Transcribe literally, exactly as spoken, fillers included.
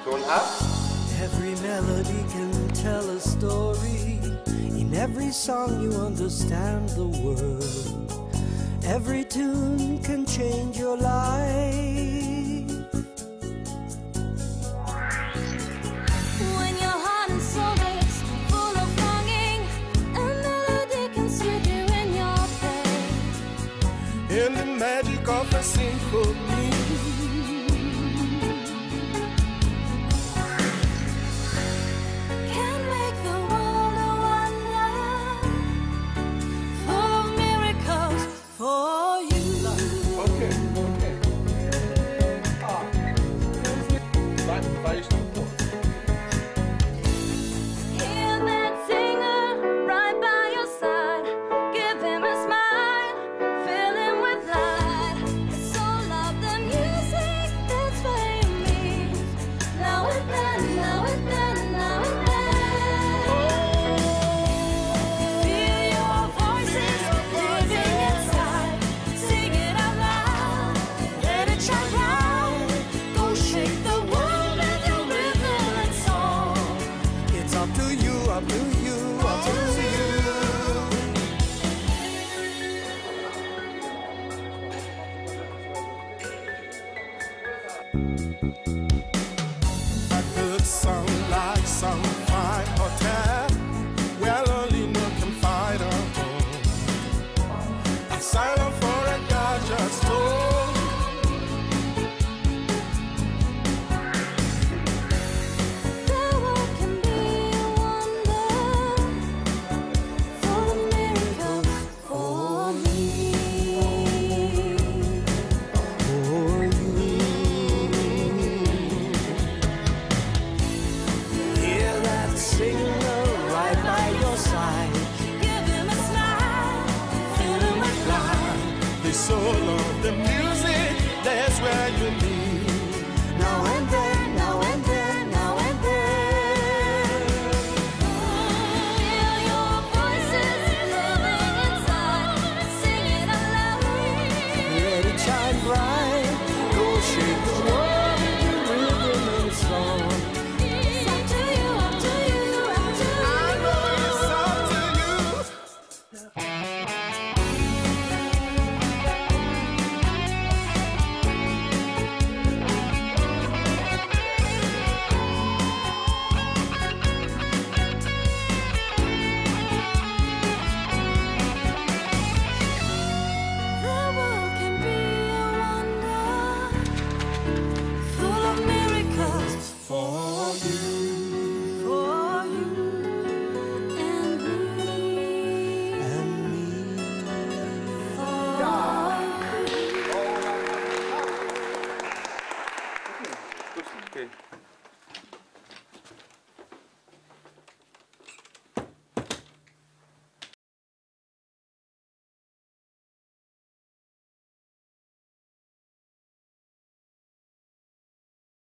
Tone up. Every melody can tell a story. In every song you understand the word. Every tune can change your life. When your heart and soul is full of longing, a melody can soothe you in your pain. And the magic of a symphony Can make the world a wonder, full of miracles for you. Okay, okay. Ah. Vai, vai.